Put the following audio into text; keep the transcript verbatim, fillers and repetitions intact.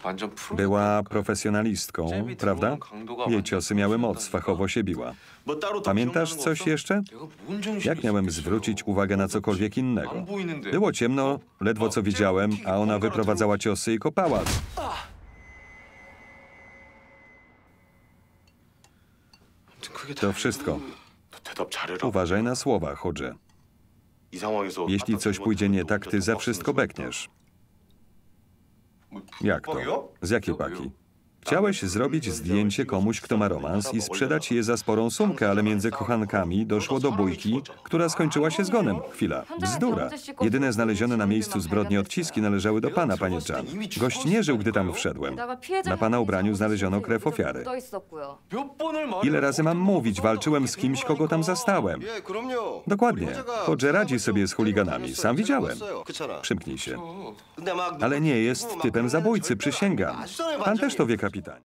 Była profesjonalistką, prawda? Jej ciosy miały moc, fachowo się biła. Pamiętasz coś jeszcze? Jak miałem zwrócić uwagę na cokolwiek innego? Było ciemno, ledwo co widziałem, a ona wyprowadzała ciosy i kopała. To wszystko. Uważaj na słowa, Hodże. Jeśli coś pójdzie nie tak, ty za wszystko bekniesz. Jak to? Z jakiej paki? Chciałeś zrobić zdjęcie komuś, kto ma romans i sprzedać je za sporą sumkę, ale między kochankami doszło do bójki, która skończyła się zgonem. Chwila. Bzdura. Jedyne znalezione na miejscu zbrodni odciski należały do pana, panie Chan. Gość nie żył, gdy tam wszedłem. Na pana ubraniu znaleziono krew ofiary. Ile razy mam mówić? Walczyłem z kimś, kogo tam zastałem. Dokładnie. Hodge radzi sobie z chuliganami. Sam widziałem. Przymknij się. Ale nie jest typem zabójcy, przysięgam. Pan też to wie, kapitanie.